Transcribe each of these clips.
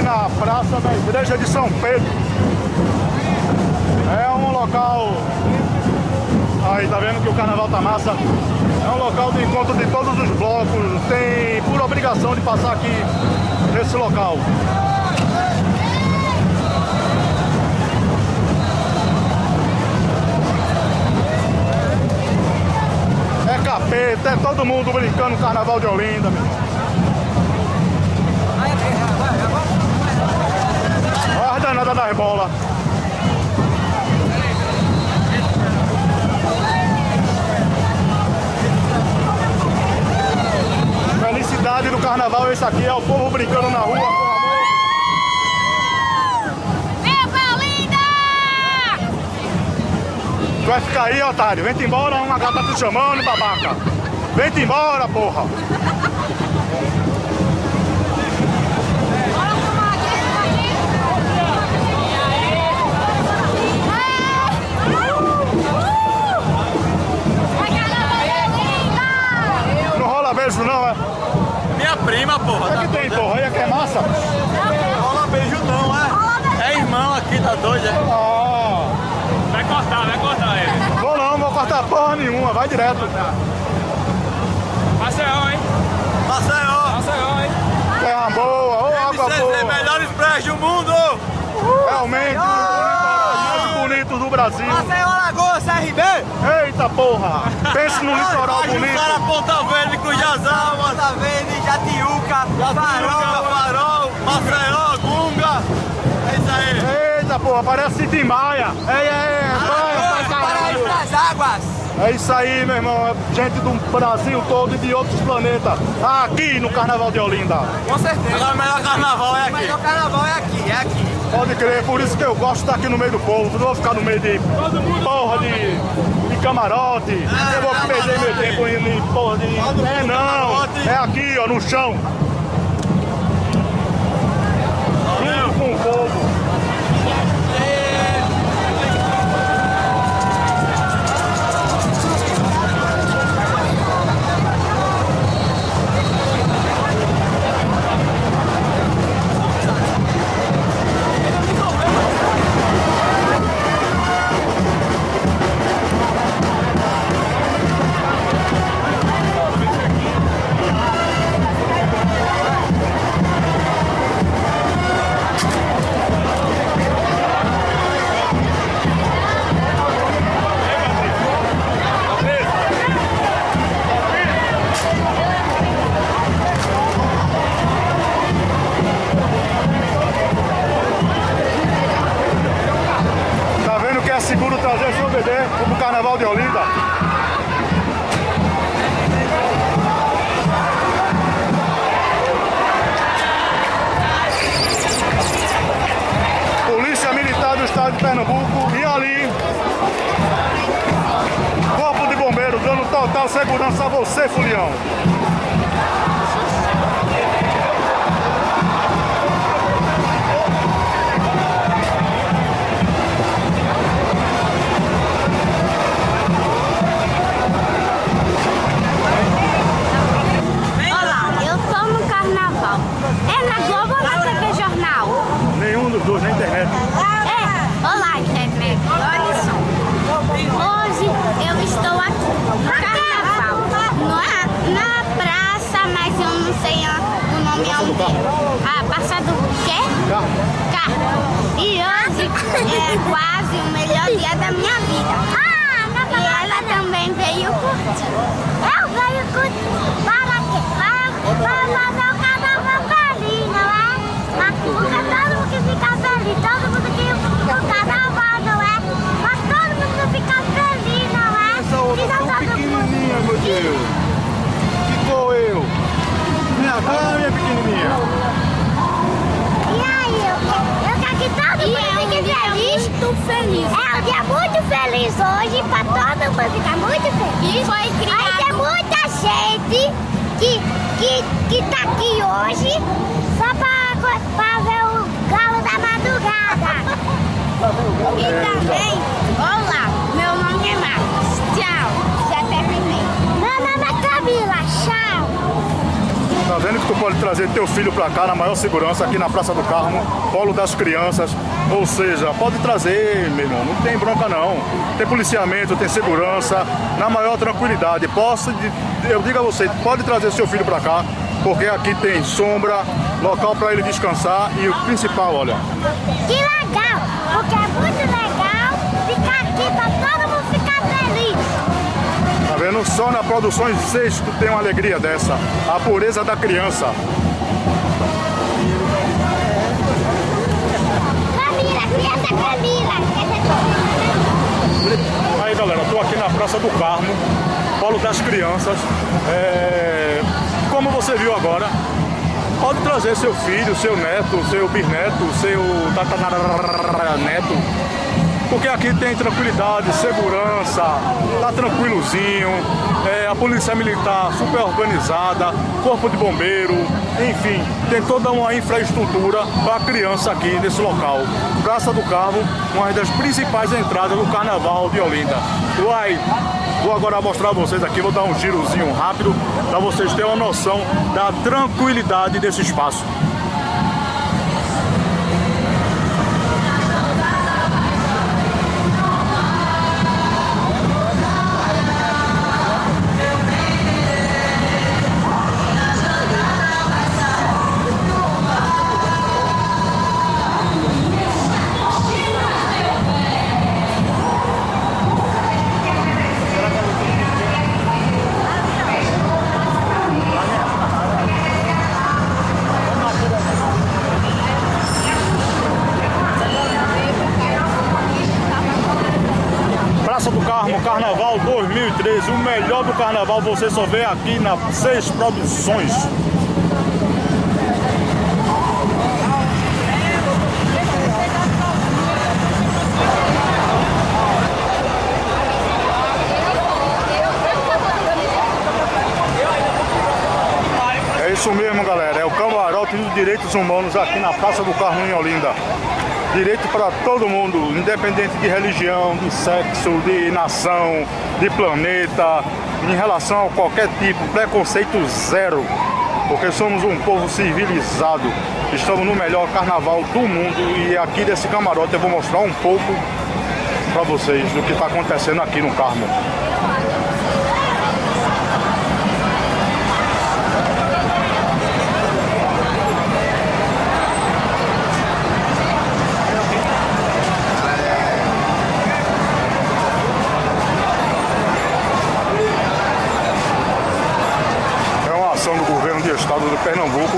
na praça da igreja de São Pedro. É um local... Aí, tá vendo que o carnaval tá massa? É um local de encontro de todos os blocos. Tem por obrigação de passar aqui nesse local. É capeta, é todo mundo brincando no carnaval de Olinda, meu irmão. Olha a danada das bolas. Felicidade do carnaval, esse aqui é o povo brincando na rua com amor. Viva Olinda! Tu vai ficar aí, otário. Vem-te embora, uma gata te chamando, babaca. Vem-te embora, porra. Não rola beijo não, é? Minha prima, porra. O que tem, porra? Aí é que é massa? Não rola beijo não, é? É irmão aqui, tá doido, é? Ah. Vai cortar ele. Vou não vou cortar porra nenhuma, vai direto. Maceió, hein? Maceió, hein? Terra boa, ô água boa. Melhores praias do mundo! Realmente, o mais bonito do Brasil. Maceió, Alagoas, CRB! Eita porra! Pense no litoral bonito. Ponta Verde, Cruz das Almas, Ponta Verde, Jatiuca, Farol, Maceió, Gunga. É isso aí. Eita porra, parece Tim Maia. Paraíso das Águas. É isso aí, meu irmão. Gente do Brasil todo e de outros planetas. Aqui no Carnaval de Olinda. Com certeza. Agora o melhor carnaval é aqui. O melhor carnaval é aqui, Pode crer, por isso que eu gosto de estar aqui no meio do povo. Não vou ficar no meio de porra de camarote. Eu vou perder meu tempo em porra de... É não, é aqui ó, no chão. Junto com o povo. Seguro trazer seu bebê pro Carnaval de Olinda. Polícia Militar do Estado de Pernambuco e ali Corpo de Bombeiros dando total segurança a você, Fulião. Na internet. Olá, internet. Olha só. Hoje eu estou aqui no carnaval. Na praça, mas eu não sei o nome onde é. Praça do quê? Carro. E hoje é quase o melhor dia da minha vida. E ela também veio curtir. Eu venho curtir. Para quê? Para fazer o carnaval feliz, não é? Porque todo mundo fica feliz, todo mundo que o carnaval, não é? Mas todo mundo fica feliz, não é? Essa outra tão pequenininha, meu Deus. Ficou eu. Minha pequenininha. E aí, eu quero que todo mundo fique feliz. Muito feliz. É um dia muito feliz hoje, pra todo mundo ficar muito feliz. Foi criado. Aí tem muita gente que tá aqui hoje só pra ver o galo da madrugada. E também, olá, meu nome é Marcos. Tchau, já terminei. Meu nome é Camila, tchau. Tá vendo? dizendo que tu pode trazer teu filho pra cá na maior segurança, aqui na Praça do Carmo, Polo das Crianças. Ou seja, pode trazer, meu irmão, não tem bronca não. Tem policiamento, tem segurança, na maior tranquilidade. Eu digo a você, pode trazer seu filho pra cá, porque aqui tem sombra, local pra ele descansar e o principal, olha. Que legal, porque é muito legal ficar aqui pra todo mundo ficar feliz. Tá vendo? Só na Produções 6 tu tem uma alegria dessa. A pureza da criança. Camila, criança Camila. Aí galera, tô aqui na Praça do Carmo, Polo das Crianças. Como você viu agora, pode trazer seu filho, seu neto, seu bisneto, seu tataraneto, porque aqui tem tranquilidade, segurança, tá tranquilozinho, a polícia militar super organizada, corpo de bombeiro, enfim, tem toda uma infraestrutura para criança aqui nesse local. Praça do Carmo, uma das principais entradas do Carnaval de Olinda. Vou agora mostrar a vocês aqui, vou dar um girozinho rápido para vocês terem uma noção da tranquilidade desse espaço. Praça do Carmo, Carnaval 2013, o melhor do Carnaval você só vê aqui na 6 Produções. É isso mesmo, galera, é o camarote dos direitos humanos aqui na Praça do Carmo em Olinda. Direito para todo mundo, independente de religião, de sexo, de nação, de planeta, em relação a qualquer tipo, preconceito zero, porque somos um povo civilizado, estamos no melhor carnaval do mundo e aqui desse camarote eu vou mostrar um pouco para vocês do que está acontecendo aqui no Carmo. Do governo do estado de Pernambuco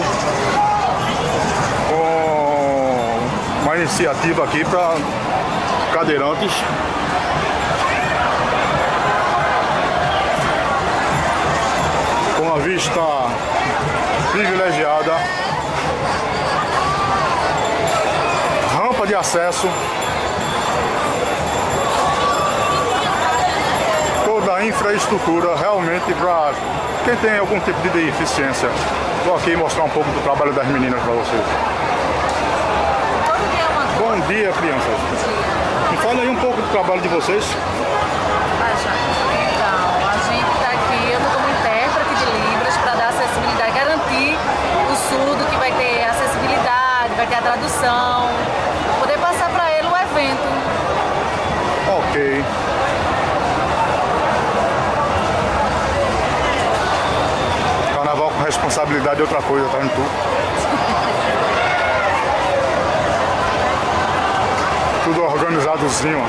com uma iniciativa aqui para cadeirantes com uma vista privilegiada, rampa de acesso, toda a infraestrutura realmente para quem tem algum tipo de deficiência. Vou aqui mostrar um pouco do trabalho das meninas para vocês. Bom dia, crianças. Me fala aí um pouco do trabalho de vocês. Então, a gente está aqui, eu estou como intérprete de Libras para dar acessibilidade, garantir o surdo que vai ter acessibilidade, vai ter a tradução, poder passar para ele o evento. Ok. Carnaval com responsabilidade é outra coisa, tá vendo tu? Tudo organizadozinho, ó.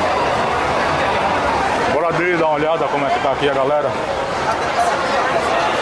Bora dar uma olhada como é que tá aqui a galera.